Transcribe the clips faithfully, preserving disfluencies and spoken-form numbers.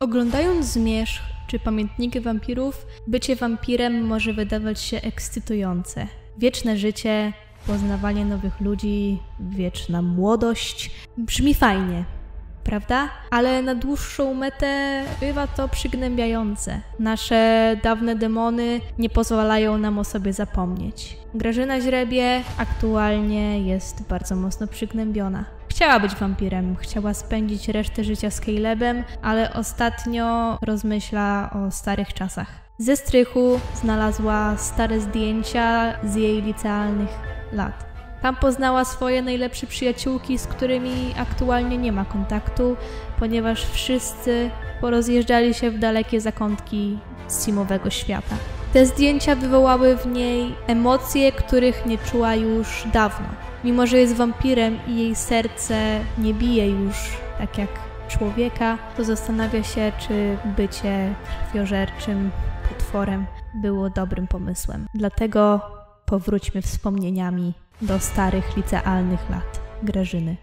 Oglądając Zmierzch czy Pamiętniki wampirów, bycie wampirem może wydawać się ekscytujące. Wieczne życie, poznawanie nowych ludzi, wieczna młodość. Brzmi fajnie, prawda? Ale na dłuższą metę bywa to przygnębiające. Nasze dawne demony nie pozwalają nam o sobie zapomnieć. Grażyna Źrebie aktualnie jest bardzo mocno przygnębiona. Chciała być wampirem, chciała spędzić resztę życia z Calebem, ale ostatnio rozmyśla o starych czasach. Ze strychu znalazła stare zdjęcia z jej licealnych lat. Tam poznała swoje najlepsze przyjaciółki, z którymi aktualnie nie ma kontaktu, ponieważ wszyscy porozjeżdżali się w dalekie zakątki simowego świata. Te zdjęcia wywołały w niej emocje, których nie czuła już dawno. Mimo że jest wampirem i jej serce nie bije już tak jak człowieka, to zastanawia się, czy bycie krwiożerczym potworem było dobrym pomysłem. Dlatego powróćmy wspomnieniami do starych licealnych lat Grażyny.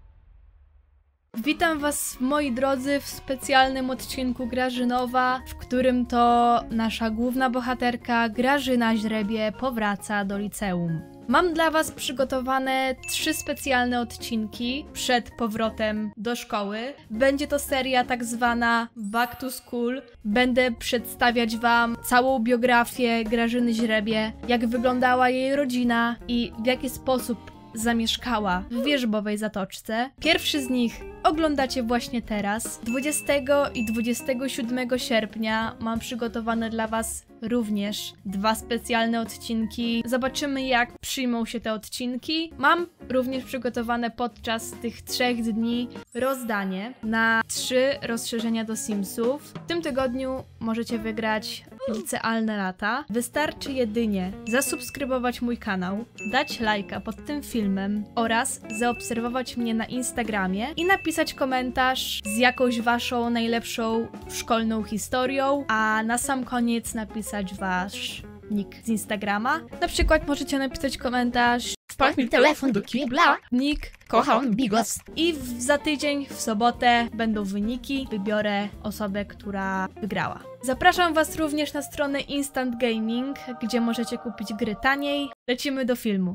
Witam Was, moi drodzy, w specjalnym odcinku Grażynowa, w którym to nasza główna bohaterka Grażyna Źrebie powraca do liceum. Mam dla Was przygotowane trzy specjalne odcinki przed powrotem do szkoły. Będzie to seria tak zwana Back to School. Będę przedstawiać Wam całą biografię Grażyny Źrebie, jak wyglądała jej rodzina i w jaki sposób zamieszkała w Wierzbowej Zatoczce. Pierwszy z nich oglądacie właśnie teraz. dwudziestego i dwudziestego siódmego sierpnia mam przygotowane dla Was również dwa specjalne odcinki. Zobaczymy, jak przyjmą się te odcinki. Mam również przygotowane podczas tych trzech dni rozdanie na trzy rozszerzenia do Simsów. W tym tygodniu możecie wygrać licealne lata. Wystarczy jedynie zasubskrybować mój kanał, dać lajka pod tym filmem oraz zaobserwować mnie na Instagramie i napisać komentarz z jakąś Waszą najlepszą szkolną historią, a na sam koniec napisać Wasz nick z Instagrama. Na przykład możecie napisać komentarz: wpadł mi telefon do kibla, nick kocham bigos. I w, za tydzień, w sobotę, będą wyniki. Wybiorę osobę, która wygrała. Zapraszam Was również na stronę Instant Gaming, gdzie możecie kupić gry taniej. Lecimy do filmu.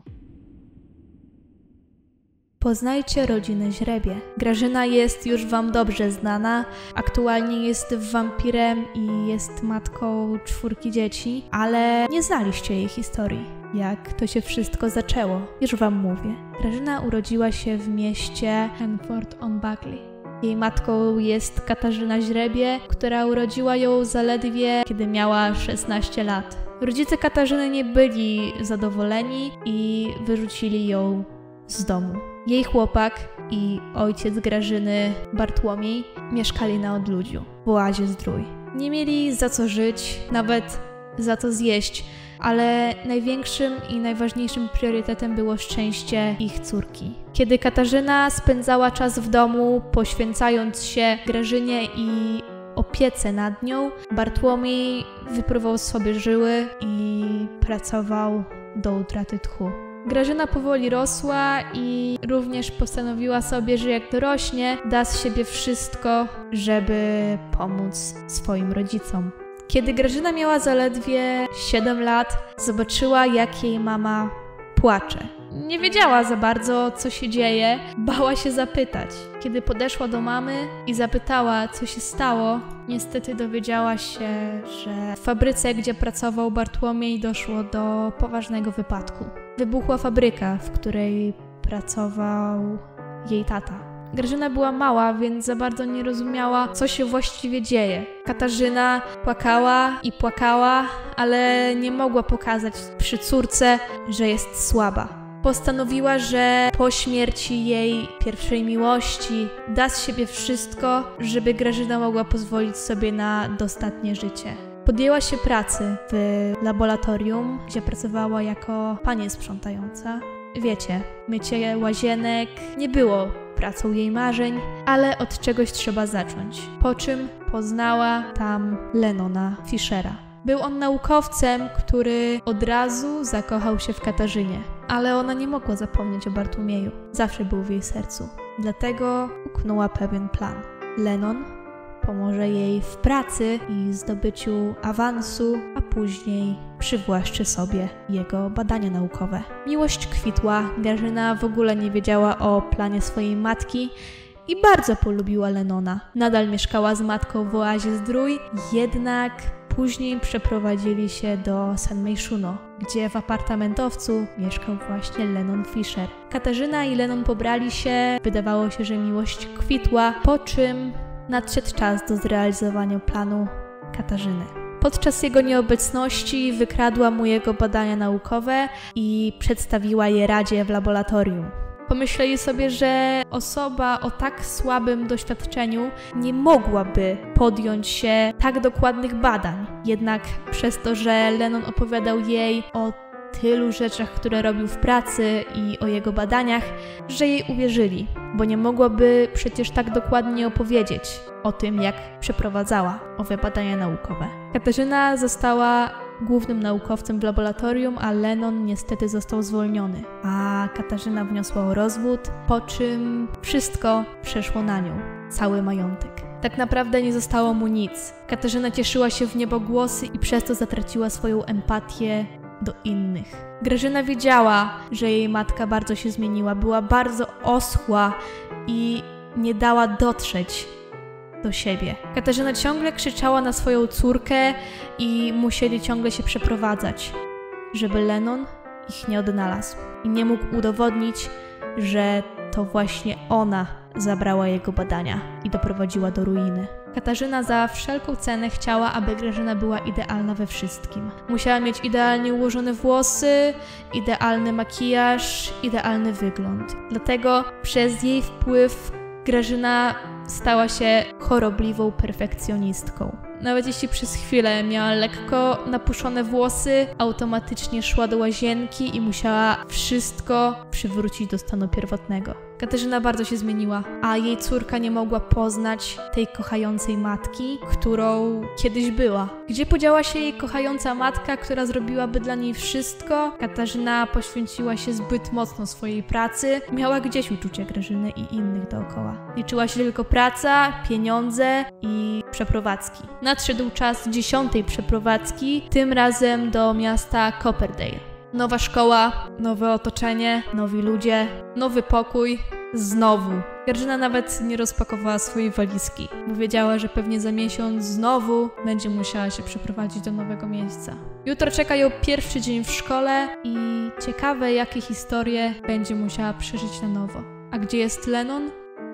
Poznajcie rodzinę Źrebie. Grażyna jest już Wam dobrze znana. Aktualnie jest wampirem i jest matką czwórki dzieci, ale nie znaliście jej historii. Jak to się wszystko zaczęło? Już Wam mówię. Grażyna urodziła się w mieście Henford-on-Bagley. Jej matką jest Katarzyna Źrebie, która urodziła ją zaledwie, kiedy miała szesnaście lat. Rodzice Katarzyny nie byli zadowoleni i wyrzucili ją z domu. Jej chłopak i ojciec Grażyny, Bartłomiej, mieszkali na odludziu, w oazie Zdrój. Nie mieli za co żyć, nawet za co zjeść, ale największym i najważniejszym priorytetem było szczęście ich córki. Kiedy Katarzyna spędzała czas w domu, poświęcając się Grażynie i opiece nad nią, Bartłomiej wypróbował sobie żyły i pracował do utraty tchu. Grażyna powoli rosła i również postanowiła sobie, że jak dorośnie, da z siebie wszystko, żeby pomóc swoim rodzicom. Kiedy Grażyna miała zaledwie siedem lat, zobaczyła, jak jej mama płacze. Nie wiedziała za bardzo, co się dzieje, bała się zapytać. Kiedy podeszła do mamy i zapytała, co się stało, niestety dowiedziała się, że w fabryce, gdzie pracował Bartłomiej, doszło do poważnego wypadku. Wybuchła fabryka, w której pracował jej tata. Grażyna była mała, więc za bardzo nie rozumiała, co się właściwie dzieje. Katarzyna płakała i płakała, ale nie mogła pokazać przy córce, że jest słaba. Postanowiła, że po śmierci jej pierwszej miłości da z siebie wszystko, żeby Grażyna mogła pozwolić sobie na dostatnie życie. Podjęła się pracy w laboratorium, gdzie pracowała jako pani sprzątająca. Wiecie, mycie łazienek nie było pracą jej marzeń, ale od czegoś trzeba zacząć. Po czym poznała tam Lenona Fischera. Był on naukowcem, który od razu zakochał się w Katarzynie, ale ona nie mogła zapomnieć o Bartłomieju. Zawsze był w jej sercu. Dlatego uknęła pewien plan. Lenon pomoże jej w pracy i zdobyciu awansu, a później przywłaszczy sobie jego badania naukowe. Miłość kwitła, Grażyna w ogóle nie wiedziała o planie swojej matki i bardzo polubiła Lennona. Nadal mieszkała z matką w oazie Zdrój, jednak później przeprowadzili się do San Myshuno, gdzie w apartamentowcu mieszkał właśnie Lennon Fisher. Katarzyna i Lennon pobrali się, wydawało się, że miłość kwitła, po czym nadszedł czas do zrealizowania planu Katarzyny. Podczas jego nieobecności wykradła mu jego badania naukowe i przedstawiła je Radzie w laboratorium. Pomyśleli sobie, że osoba o tak słabym doświadczeniu nie mogłaby podjąć się tak dokładnych badań. Jednak przez to, że Lennon opowiadał jej o tylu rzeczach, które robił w pracy i o jego badaniach, że jej uwierzyli, bo nie mogłaby przecież tak dokładnie opowiedzieć o tym, jak przeprowadzała owe badania naukowe. Katarzyna została głównym naukowcem w laboratorium, a Lennon niestety został zwolniony, a Katarzyna wniosła o rozwód, po czym wszystko przeszło na nią, cały majątek. Tak naprawdę nie zostało mu nic. Katarzyna cieszyła się w niebogłosy i przez to zatraciła swoją empatię do innych. Grażyna wiedziała, że jej matka bardzo się zmieniła, była bardzo oschła i nie dała dotrzeć do siebie. Katarzyna ciągle krzyczała na swoją córkę i musieli ciągle się przeprowadzać, żeby Lennon ich nie odnalazł i nie mógł udowodnić, że to właśnie ona zabrała jego badania i doprowadziła do ruiny. Katarzyna za wszelką cenę chciała, aby Grażyna była idealna we wszystkim. Musiała mieć idealnie ułożone włosy, idealny makijaż, idealny wygląd. Dlatego przez jej wpływ Grażyna stała się chorobliwą perfekcjonistką. Nawet jeśli przez chwilę miała lekko napuszone włosy, automatycznie szła do łazienki i musiała wszystko przywrócić do stanu pierwotnego. Katarzyna bardzo się zmieniła, a jej córka nie mogła poznać tej kochającej matki, którą kiedyś była. Gdzie podziała się jej kochająca matka, która zrobiłaby dla niej wszystko? Katarzyna poświęciła się zbyt mocno swojej pracy, miała gdzieś uczucie Grażyny i innych dookoła. Liczyła się tylko praca, pieniądze i przeprowadzki. Nadszedł czas dziesiątej przeprowadzki, tym razem do miasta Copperdale. Nowa szkoła, nowe otoczenie, nowi ludzie, nowy pokój, znowu. Grażyna nawet nie rozpakowała swojej walizki, bo wiedziała, że pewnie za miesiąc znowu będzie musiała się przeprowadzić do nowego miejsca. Jutro czeka ją pierwszy dzień w szkole i ciekawe, jakie historie będzie musiała przeżyć na nowo. A gdzie jest Lennon?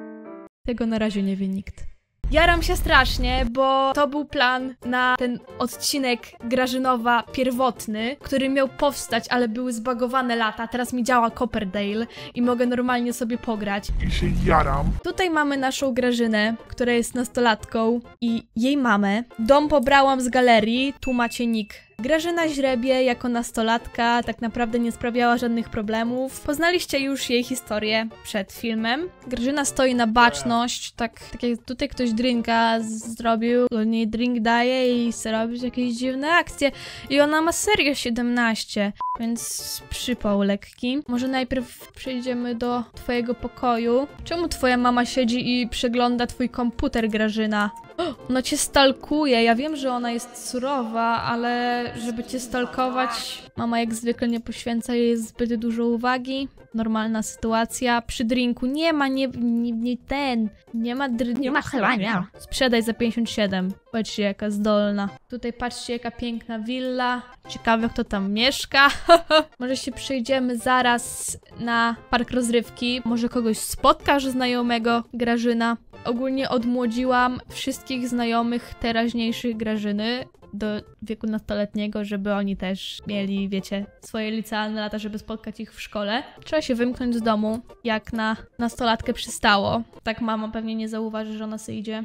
Tego na razie nie wie nikt. Jaram się strasznie, bo to był plan na ten odcinek Grażynowa pierwotny, który miał powstać, ale były zbagowane lata. Teraz mi działa Copperdale i mogę normalnie sobie pograć. I się jaram. Tutaj mamy naszą Grażynę, która jest nastolatką i jej mamę. Dom pobrałam z galerii, tu macie nick. Grażyna Źrebie jako nastolatka tak naprawdę nie sprawiała żadnych problemów. Poznaliście już jej historię przed filmem. Grażyna stoi na baczność, tak, tak jak tutaj ktoś drinka zrobił, on jej drink daje i chce robić jakieś dziwne akcje. I ona ma serio siedemnaście, więc przypał lekki. Może najpierw przejdziemy do twojego pokoju. Czemu twoja mama siedzi i przegląda twój komputer, Grażyna? Ona cię stalkuje. Ja wiem, że ona jest surowa, ale żeby cię stalkować, mama jak zwykle nie poświęca jej zbyt dużo uwagi. Normalna sytuacja. Przy drinku nie ma, nie, nie, nie ten, nie ma dr... Nie ma chlania. Sprzedaj za pięćdziesiąt siedem. Patrzcie, jaka zdolna. Tutaj patrzcie, jaka piękna willa. Ciekawe, kto tam mieszka. Może się przejdziemy zaraz na park rozrywki. Może kogoś spotkasz znajomego, Grażyna. Ogólnie odmłodziłam wszystkich znajomych teraźniejszych Grażyny do wieku nastoletniego, żeby oni też mieli, wiecie, swoje licealne lata, żeby spotkać ich w szkole. Trzeba się wymknąć z domu, jak na nastolatkę przystało. Tak mama pewnie nie zauważy, że ona sobie idzie.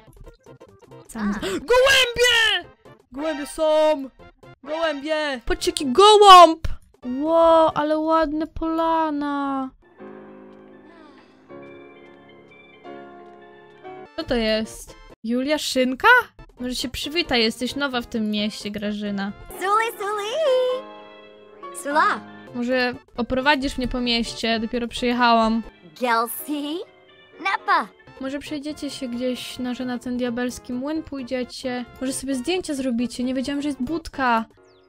Sam z... Gołębie! Gołębie są! Gołębie! Patrzcie, jaki gołąb! Ło, ale ładne polana! Co to jest? Julia Szynka? Może się przywitaj, jesteś nowa w tym mieście, Grażyna. Suli, suli! Sula! Może oprowadzisz mnie po mieście, dopiero przyjechałam. Gelsi! Napa! Może przejdziecie się gdzieś, no, że na ten diabelski młyn pójdziecie. Może sobie zdjęcia zrobicie. Nie wiedziałam, że jest budka.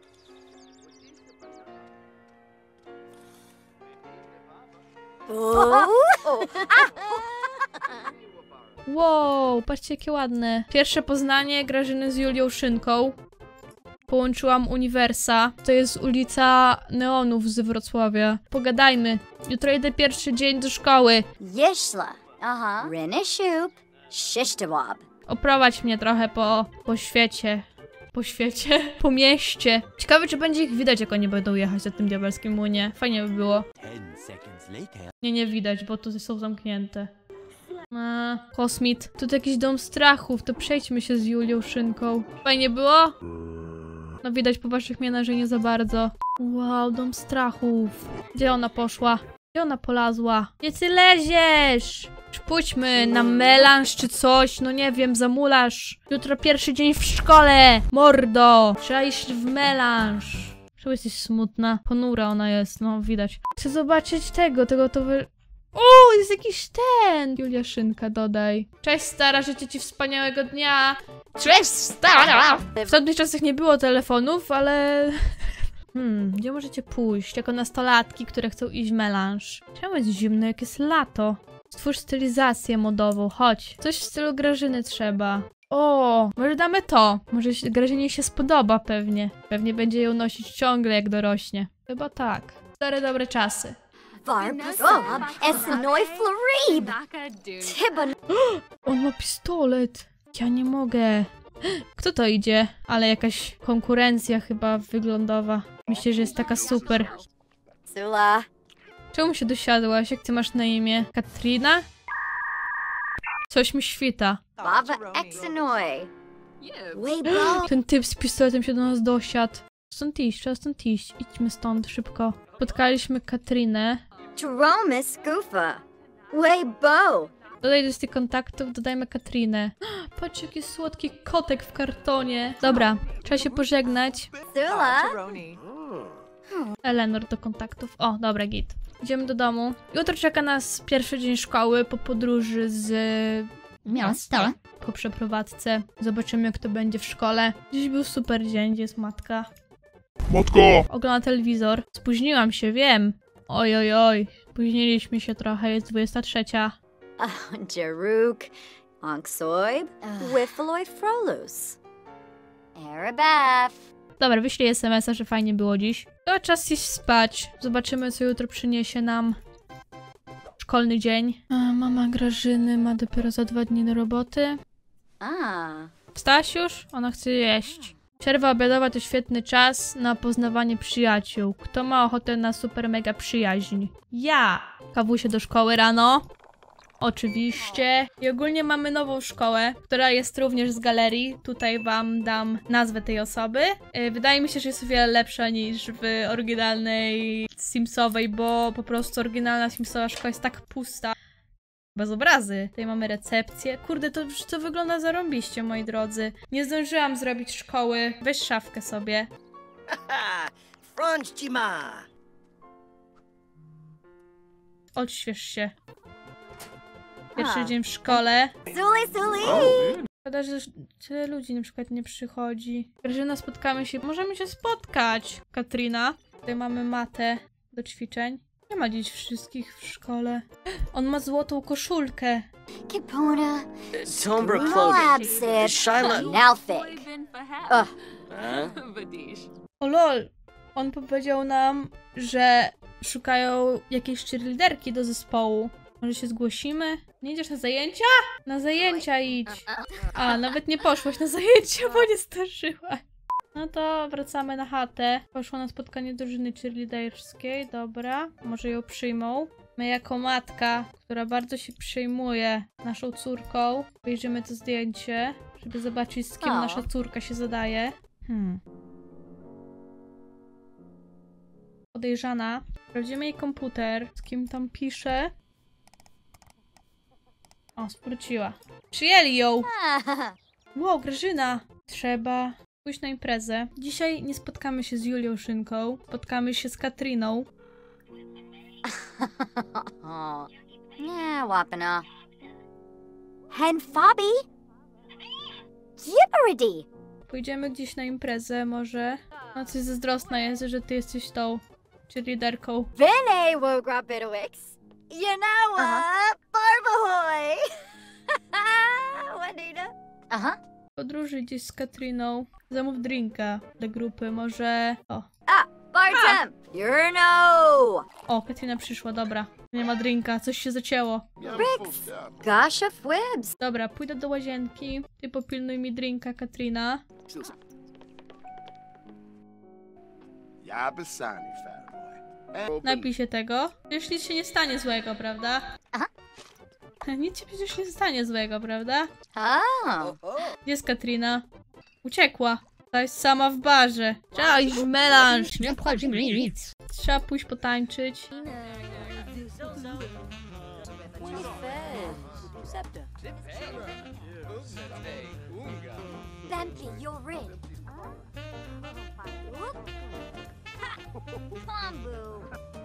Wow, patrzcie jakie ładne. Pierwsze poznanie Grażyny z Julią Szynką. Połączyłam uniwersa. To jest ulica Neonów z Wrocławia. Pogadajmy. Jutro idę pierwszy dzień do szkoły. Yeshla. Uh-huh. Renishub. Shishtawab. Oprowadź mnie trochę po, po świecie. Po świecie? Po mieście. Ciekawe, czy będzie ich widać, jak oni będą jechać na tym diabelskim młynie. Fajnie by było. Nie, nie widać, bo tu są zamknięte. A, Kosmit. Tu jakiś dom strachów, to przejdźmy się z Julią Szynką. Fajnie było? No widać po waszych mianach, że nie za bardzo. Wow, dom strachów. Gdzie ona poszła? Gdzie ona polazła? Gdzie ty leziesz? Pójdźmy na melanż czy coś, no nie wiem, zamulasz. Jutro pierwszy dzień w szkole, mordo. Trzeba iść w melanż. Czemu jesteś smutna? Ponura ona jest, no widać. Chcę zobaczyć tego, tego to wy... O, jest jakiś ten! Julia Szynka, dodaj. Cześć stara, życzę ci wspaniałego dnia. Cześć stara! W tamtych czasach nie było telefonów, ale... Hmm, gdzie możecie pójść? Jako nastolatki, które chcą iść w melanż. Czemu jest zimno, jak jest lato? Stwórz stylizację modową, chodź. Coś w stylu Grażyny trzeba. O, może damy to. Może się, Grażynie się spodoba pewnie. Pewnie będzie ją nosić ciągle, jak dorośnie. Chyba tak. Stare dobre czasy. On ma pistolet. Ja nie mogę. Kto to idzie? Ale jakaś konkurencja chyba wyglądowa. Myślę, że jest taka super. Sula. Czemu się dosiadłaś? Jak ty masz na imię? Katrina? Coś mi świta. Baba Exenoi. Weibo. Ten typ z pistoletem się do nas dosiadł. Stąd iść, trzeba stąd iść. Idźmy stąd, szybko. Spotkaliśmy Katrinę. Jerome Scoofa. Weibo. Dodaj do tych kontaktów, dodajmy Katrinę. Patrz, jaki słodki kotek w kartonie. Dobra, trzeba się pożegnać. Sula. Eleanor do kontaktów. O, dobra, git. Idziemy do domu. Jutro czeka nas pierwszy dzień szkoły po podróży z miasta. Po przeprowadzce. Zobaczymy, jak to będzie w szkole. Dziś był super dzień, gdzie jest matka. Matko! Ogląda telewizor. Spóźniłam się, wiem. Oj, oj, oj. Spóźniliśmy się trochę, jest dwudziesta trzecia. Oh, Jaruk. Onksoib. Wiffaloy Frolus. Arabaf. Dobra, wyślij es em es a, że fajnie było dziś. To czas iść spać. Zobaczymy, co jutro przyniesie nam szkolny dzień. A, mama Grażyny ma dopiero za dwa dni do roboty. Ah. Wstałaś już? Ona chce jeść. Przerwa obiadowa to świetny czas na poznawanie przyjaciół. Kto ma ochotę na super mega przyjaźń? Ja! Kawusie do szkoły rano. Oczywiście. I ogólnie mamy nową szkołę, która jest również z galerii. Tutaj wam dam nazwę tej osoby. Yy, wydaje mi się, że jest o wiele lepsza niż w oryginalnej Simsowej, bo po prostu oryginalna Simsowa szkoła jest tak pusta. Bez obrazy. Tutaj mamy recepcję. Kurde, to, to wygląda zarąbiście, moi drodzy. Nie zdążyłam zrobić szkoły. Weź szafkę sobie. Odśwież się. Pierwszy dzień w szkole. Suli, Suli. Szkoda, że tyle ludzi na przykład nie przychodzi. Grażyna, spotkamy się. Możemy się spotkać, Katrina. Tutaj mamy matę do ćwiczeń. Nie ma dziś wszystkich w szkole. On ma złotą koszulkę. Kipuna. Sombra clothing. Moab said. Shyla. Nalfik. Ugh. O lol. On powiedział nam, że szukają jakiejś cheerleaderki do zespołu. Może się zgłosimy? Nie idziesz na zajęcia? Na zajęcia idź. A, nawet nie poszłaś na zajęcia, bo nie zdążyłaś. No to wracamy na chatę. Poszła na spotkanie drużyny cheerleaderskiej, dobra. Może ją przyjmą. My jako matka, która bardzo się przejmuje naszą córką, obejrzymy to zdjęcie, żeby zobaczyć, z kim O. nasza córka się zadaje. Hmm. Podejrzana. Sprawdzimy jej komputer, z kim tam pisze. O, zwróciła. Przyjęli ją! Wow, Grażyna! Trzeba pójść na imprezę. Dzisiaj nie spotkamy się z Julią Szynką. Spotkamy się z Katriną. Yeah, Wapana. Hen Fabi? Jibberity! Pójdziemy gdzieś na imprezę może. No coś zazdrosna jest, że ty jesteś tą cheerleaderką. Vinny Wogra Bitowix. You know what? Barbahoy! Juanita? Uh-huh. Podróży gdzieś z Katriną. Zamów drinka dla grupy, może... O. Ah, Bartem! You're no! O, Katrina przyszła, dobra. Nie ma drinka, coś się zacięło. Rix! Gosh of Wibs! Dobra, pójdę do łazienki. Ty popilnuj mi drinka, Katrina. Napij się tego. Przecież nic się nie stanie złego, prawda? Aha. Nic się przecież nie stanie złego, prawda? Oh. Gdzie jest Katrina? Uciekła. Ta jest sama w barze. Trzeba iść w melanż. Trzeba pójść potańczyć. Lampy, you're in. Bamboo.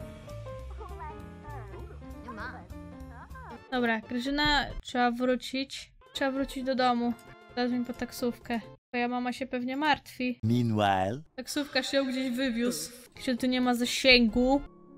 Dobra, Grażyna, trzeba wrócić. Trzeba wrócić do domu. Zadzwoń po taksówkę. Twoja mama się pewnie martwi. Meanwhile, Taksówkarz ją gdzieś wywiózł. Jeśli tu nie ma zasięgu.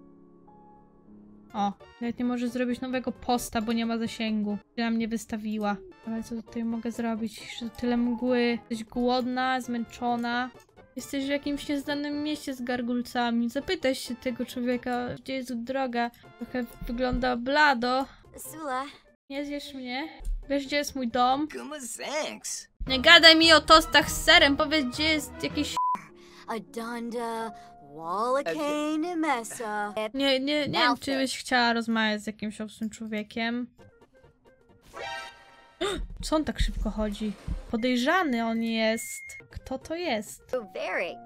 O, nawet nie może zrobić nowego posta, bo nie ma zasięgu. Ona mnie wystawiła. Ale co tutaj mogę zrobić? Że tyle mgły. Jesteś głodna, zmęczona. Jesteś w jakimś nieznanym mieście z gargulcami. Zapytaj się tego człowieka, gdzie jest droga. Trochę wygląda blado. Sula. Nie zjesz mnie? Wiesz, gdzie jest mój dom? Thanks. Nie gadaj mi o tostach z serem, powiedz, gdzie jest jakiś... Adonda. Wallacane Mesa. Nie, nie, nie wiem, czy byś chciała rozmawiać z jakimś obcym człowiekiem. Co on tak szybko chodzi? Podejrzany on jest. Kto to jest? Varick.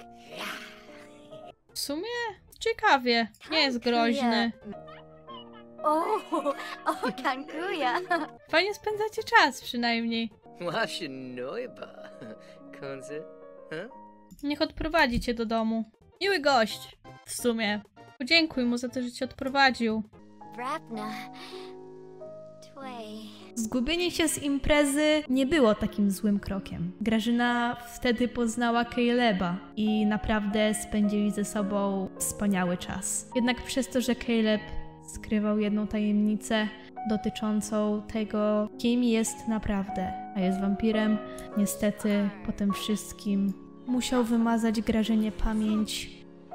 W sumie ciekawie. Nie jest groźny. Oh, oh, Kankuya. Fajnie spędzacie czas przynajmniej. Washinoiba. Konze? Huh? Niech odprowadzi cię do domu. Miły gość. W sumie. Podziękuj mu za to, że cię odprowadził. Rapna. Tway. Zgubienie się z imprezy nie było takim złym krokiem. Grażyna wtedy poznała Caleba i naprawdę spędzili ze sobą wspaniały czas. Jednak przez to, że Caleb skrywał jedną tajemnicę dotyczącą tego, kim jest naprawdę, a jest wampirem, niestety po tym wszystkim musiał wymazać Grażynie pamięć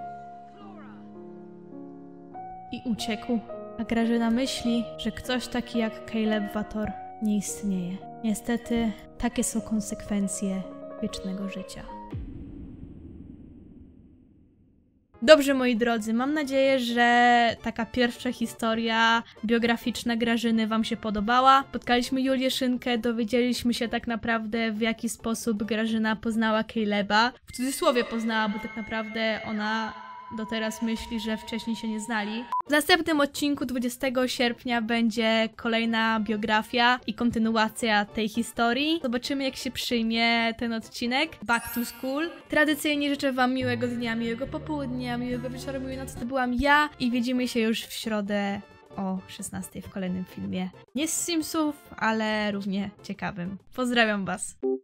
i uciekł. A Grażyna myśli, że ktoś taki jak Caleb Vator nie istnieje. Niestety, takie są konsekwencje wiecznego życia. Dobrze, moi drodzy, mam nadzieję, że taka pierwsza historia biograficzna Grażyny wam się podobała. Spotkaliśmy Julię Szynkę, dowiedzieliśmy się tak naprawdę, w jaki sposób Grażyna poznała Caleba. W cudzysłowie poznała, bo tak naprawdę ona do teraz myśli, że wcześniej się nie znali. W następnym odcinku dwudziestego sierpnia będzie kolejna biografia i kontynuacja tej historii. Zobaczymy, jak się przyjmie ten odcinek. Back to School. Tradycyjnie życzę wam miłego dnia, miłego popołudnia, miłego wieczoru, miłej nocy. To byłam ja i widzimy się już w środę o szesnastej w kolejnym filmie. Nie z Simsów, ale równie ciekawym. Pozdrawiam was.